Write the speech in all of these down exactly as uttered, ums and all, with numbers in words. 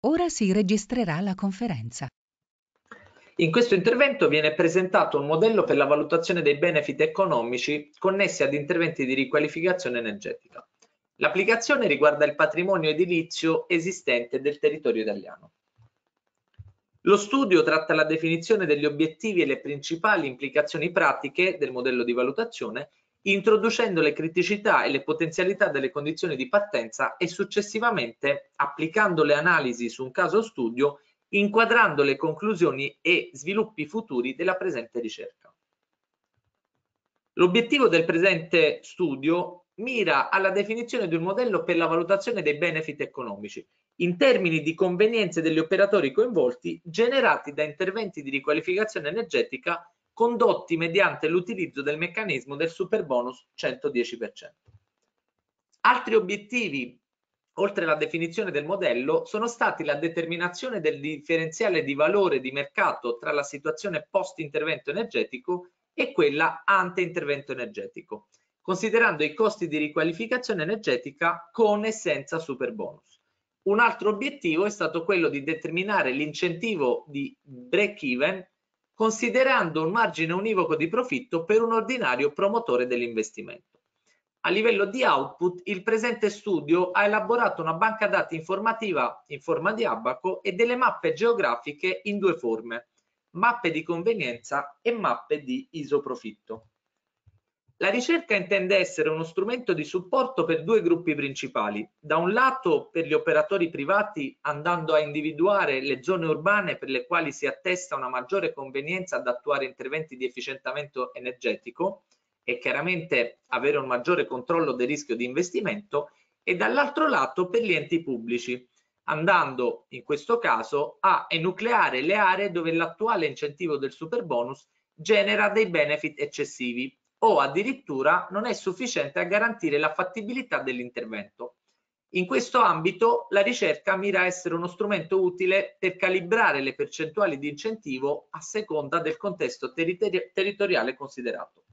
Ora si registrerà la conferenza. In questo intervento viene presentato un modello per la valutazione dei benefit economici connessi ad interventi di riqualificazione energetica. L'applicazione riguarda il patrimonio edilizio esistente del territorio italiano. Lo studio tratta la definizione degli obiettivi e le principali implicazioni pratiche del modello di valutazione, introducendo le criticità e le potenzialità delle condizioni di partenza e successivamente applicando le analisi su un caso studio, inquadrando le conclusioni e sviluppi futuri della presente ricerca. L'obiettivo del presente studio mira alla definizione di un modello per la valutazione dei benefit economici in termini di convenienze degli operatori coinvolti generati da interventi di riqualificazione energetica condotti mediante l'utilizzo del meccanismo del superbonus centodieci per cento. Altri obiettivi, oltre alla definizione del modello, sono stati la determinazione del differenziale di valore di mercato tra la situazione post-intervento energetico e quella ante-intervento energetico, considerando i costi di riqualificazione energetica con e senza superbonus. Un altro obiettivo è stato quello di determinare l'incentivo di break-even considerando un margine univoco di profitto per un ordinario promotore dell'investimento. A livello di output, il presente studio ha elaborato una banca dati informativa in forma di abaco e delle mappe geografiche in due forme, mappe di convenienza e mappe di isoprofitto. La ricerca intende essere uno strumento di supporto per due gruppi principali. Da un lato per gli operatori privati andando a individuare le zone urbane per le quali si attesta una maggiore convenienza ad attuare interventi di efficientamento energetico e chiaramente avere un maggiore controllo del rischio di investimento, e dall'altro lato per gli enti pubblici, andando in questo caso a enucleare le aree dove l'attuale incentivo del superbonus genera dei benefit eccessivi o addirittura non è sufficiente a garantire la fattibilità dell'intervento. In questo ambito la ricerca mira a essere uno strumento utile per calibrare le percentuali di incentivo a seconda del contesto territori- territoriale considerato.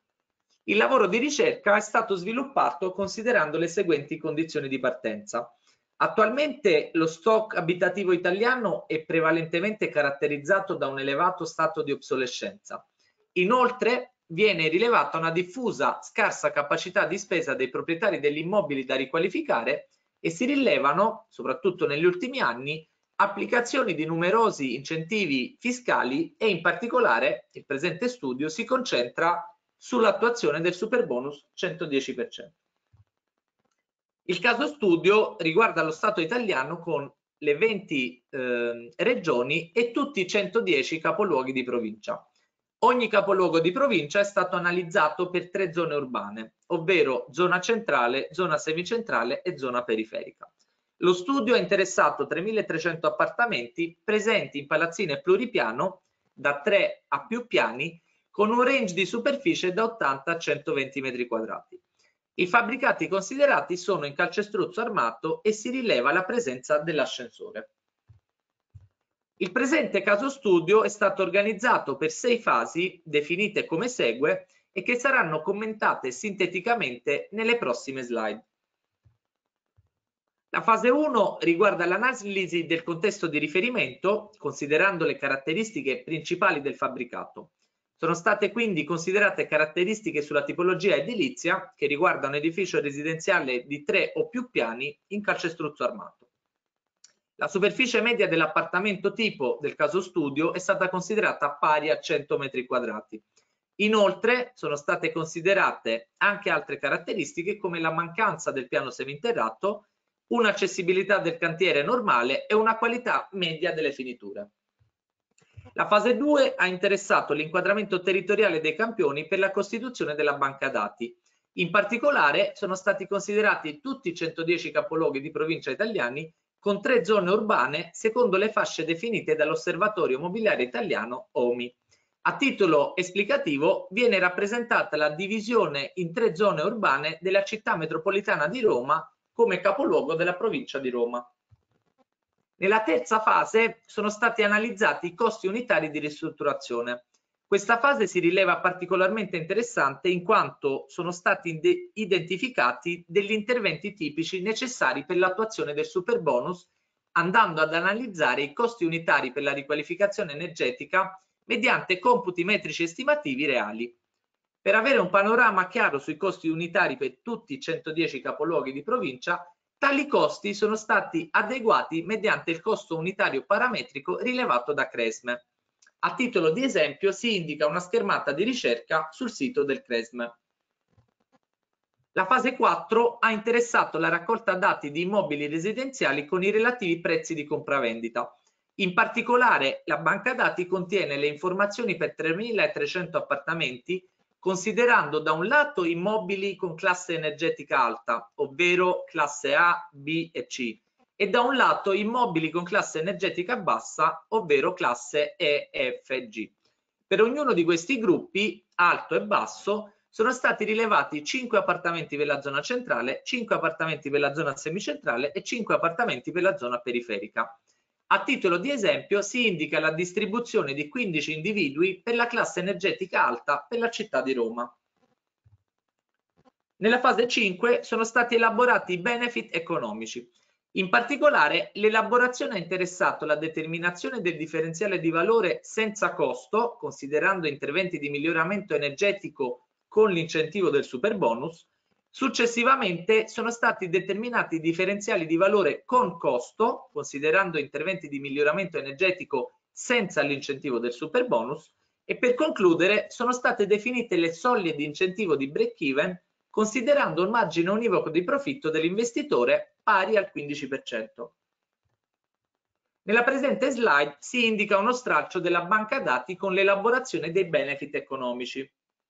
Il lavoro di ricerca è stato sviluppato considerando le seguenti condizioni di partenza. Attualmente lo stock abitativo italiano è prevalentemente caratterizzato da un elevato stato di obsolescenza. Inoltre viene rilevata una diffusa, scarsa capacità di spesa dei proprietari degli immobili da riqualificare e si rilevano, soprattutto negli ultimi anni, applicazioni di numerosi incentivi fiscali e in particolare il presente studio si concentra sull'attuazione del superbonus centodieci per cento. Il caso studio riguarda lo Stato italiano con le venti eh, regioni e tutti i centodieci capoluoghi di provincia. Ogni capoluogo di provincia è stato analizzato per tre zone urbane, ovvero zona centrale, zona semicentrale e zona periferica. Lo studio ha interessato tremilatrecento appartamenti presenti in palazzine pluripiano da tre a più piani con un range di superficie da ottanta a centoventi metri quadrati. I fabbricati considerati sono in calcestruzzo armato e si rileva la presenza dell'ascensore. Il presente caso studio è stato organizzato per sei fasi definite come segue e che saranno commentate sinteticamente nelle prossime slide. La fase uno riguarda l'analisi del contesto di riferimento, considerando le caratteristiche principali del fabbricato. Sono state quindi considerate caratteristiche sulla tipologia edilizia che riguarda un edificio residenziale di tre o più piani in calcestruzzo armato. La superficie media dell'appartamento tipo del caso studio è stata considerata pari a cento metri quadrati. Inoltre sono state considerate anche altre caratteristiche come la mancanza del piano seminterrato, un'accessibilità del cantiere normale e una qualità media delle finiture. La fase due ha interessato l'inquadramento territoriale dei campioni per la costituzione della banca dati. In particolare sono stati considerati tutti i centodieci capoluoghi di provincia italiani con tre zone urbane secondo le fasce definite dall'Osservatorio Mobiliare Italiano O M I. A titolo esplicativo viene rappresentata la divisione in tre zone urbane della città metropolitana di Roma come capoluogo della provincia di Roma. Nella terza fase sono stati analizzati i costi unitari di ristrutturazione. Questa fase si rileva particolarmente interessante in quanto sono stati identificati degli interventi tipici necessari per l'attuazione del superbonus andando ad analizzare i costi unitari per la riqualificazione energetica mediante computi metrici estimativi reali. Per avere un panorama chiaro sui costi unitari per tutti i centodieci capoluoghi di provincia, tali costi sono stati adeguati mediante il costo unitario parametrico rilevato da Cresme. A titolo di esempio si indica una schermata di ricerca sul sito del Cresme. La fase quattro ha interessato la raccolta dati di immobili residenziali con i relativi prezzi di compravendita. In particolare, la banca dati contiene le informazioni per tremilatrecento appartamenti, considerando da un lato immobili con classe energetica alta, ovvero classe A, B e C, e da un lato immobili con classe energetica bassa, ovvero classe E, F e G. Per ognuno di questi gruppi, alto e basso, sono stati rilevati cinque appartamenti per la zona centrale, cinque appartamenti per la zona semicentrale e cinque appartamenti per la zona periferica. A titolo di esempio si indica la distribuzione di quindici individui per la classe energetica alta per la città di Roma. Nella fase cinque sono stati elaborati i benefit economici. In particolare, l'elaborazione ha interessato la determinazione del differenziale di valore senza costo, considerando interventi di miglioramento energetico con l'incentivo del superbonus. Successivamente sono stati determinati i differenziali di valore con costo, considerando interventi di miglioramento energetico senza l'incentivo del superbonus, e per concludere sono state definite le soglie di incentivo di break-even, considerando un margine univoco di profitto dell'investitore pari al quindici per cento. Nella presente slide si indica uno stralcio della banca dati con l'elaborazione dei benefit economici.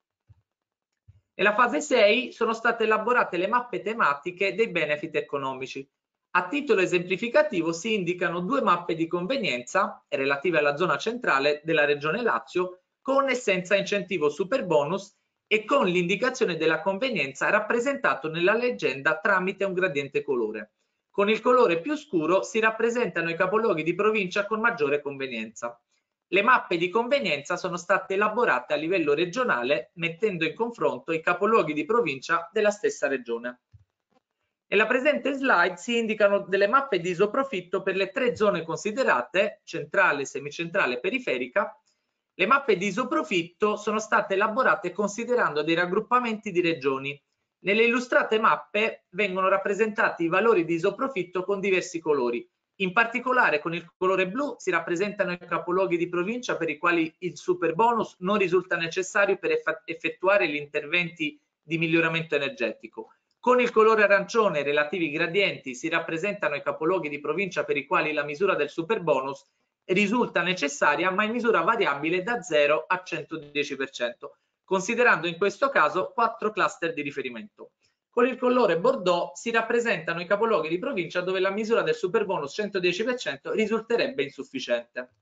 Nella fase sei sono state elaborate le mappe tematiche dei benefit economici. A titolo esemplificativo si indicano due mappe di convenienza relative alla zona centrale della Regione Lazio con e senza incentivo superbonus e con l'indicazione della convenienza rappresentato nella leggenda tramite un gradiente colore. Con il colore più scuro si rappresentano i capoluoghi di provincia con maggiore convenienza. Le mappe di convenienza sono state elaborate a livello regionale mettendo in confronto i capoluoghi di provincia della stessa regione. Nella presente slide si indicano delle mappe di isoprofitto per le tre zone considerate, centrale, semicentrale e periferica. Le mappe di isoprofitto sono state elaborate considerando dei raggruppamenti di regioni. Nelle illustrate mappe vengono rappresentati i valori di isoprofitto con diversi colori. In particolare con il colore blu si rappresentano i capoluoghi di provincia per i quali il superbonus non risulta necessario per effettuare gli interventi di miglioramento energetico. Con il colore arancione relativi gradienti si rappresentano i capoluoghi di provincia per i quali la misura del superbonus risulta necessaria ma in misura variabile da zero a centodieci per cento, considerando in questo caso quattro cluster di riferimento. Con il colore bordeaux si rappresentano i capoluoghi di provincia dove la misura del superbonus centodieci per cento risulterebbe insufficiente.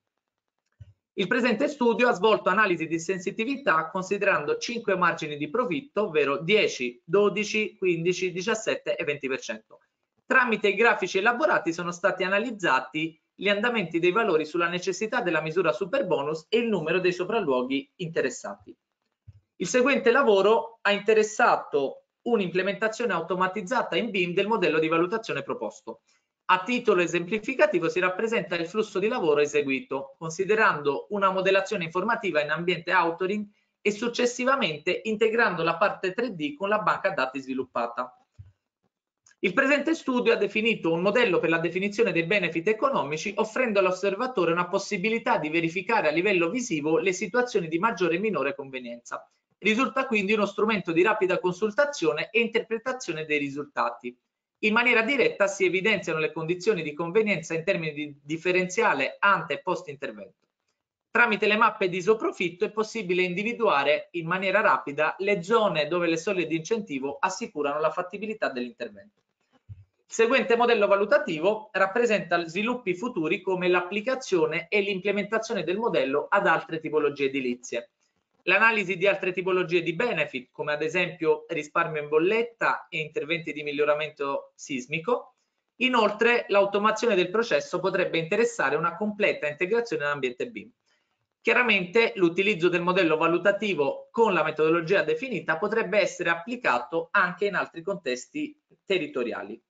Il presente studio ha svolto analisi di sensitività considerando cinque margini di profitto, ovvero dieci, dodici, quindici, diciassette e venti per cento. Tramite i grafici elaborati sono stati analizzati gli andamenti dei valori sulla necessità della misura superbonus e il numero dei sopralluoghi interessati. Il seguente lavoro ha interessato un'implementazione automatizzata in B I M del modello di valutazione proposto. A titolo esemplificativo si rappresenta il flusso di lavoro eseguito, considerando una modellazione informativa in ambiente authoring e successivamente integrando la parte tre D con la banca dati sviluppata. Il presente studio ha definito un modello per la definizione dei benefit economici, offrendo all'osservatore una possibilità di verificare a livello visivo le situazioni di maggiore e minore convenienza. Risulta quindi uno strumento di rapida consultazione e interpretazione dei risultati. In maniera diretta si evidenziano le condizioni di convenienza in termini di differenziale ante e post intervento. Tramite le mappe di isoprofitto è possibile individuare in maniera rapida le zone dove le soglie di incentivo assicurano la fattibilità dell'intervento. Il seguente modello valutativo rappresenta sviluppi futuri come l'applicazione e l'implementazione del modello ad altre tipologie edilizie. L'analisi di altre tipologie di benefit, come ad esempio risparmio in bolletta e interventi di miglioramento sismico. Inoltre, l'automazione del processo potrebbe interessare una completa integrazione in ambiente B I M. Chiaramente, l'utilizzo del modello valutativo con la metodologia definita potrebbe essere applicato anche in altri contesti territoriali.